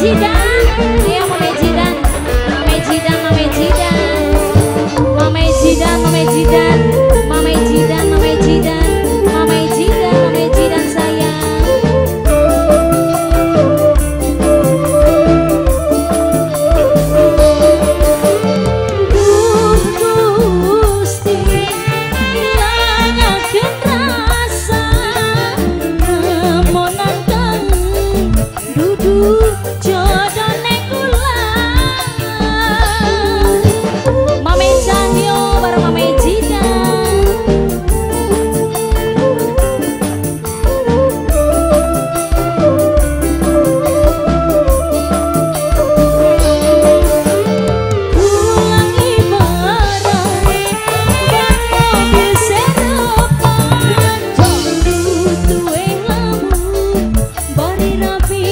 Jidan, ayo Mame Jidan, Mame Jidan, Mame Jidan, Mame Jidan, Mame Jidan, Mame Jidan, Mame Jidan, Mame Jidan, Mame Jidan sayang. Gusti ngilangaken rasa namonan duduk jodone kula. Mame Cahyo bareng Mame Jidan. Pulang ibarat bang mobil serepan jodul tuwe lamun bari rapi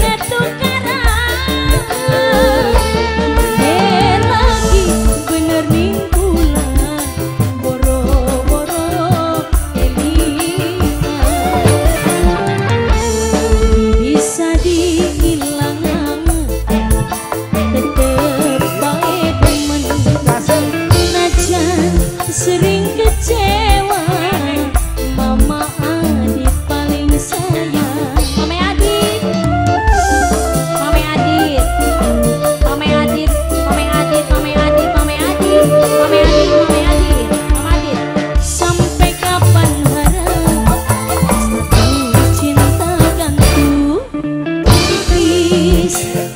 lagi bener ning bulan boro-boro bisa dihilang tetep bae demen najan sering kecewa. Mama Adit paling sayang. Mame Adit, Mame Adit, Mame Adit, Mame Adit, Mame Adit, Mame Adit, Mame Adit, Mame Adit, Mame Adit. Sampai kapan harap satu cinta gantung tipis.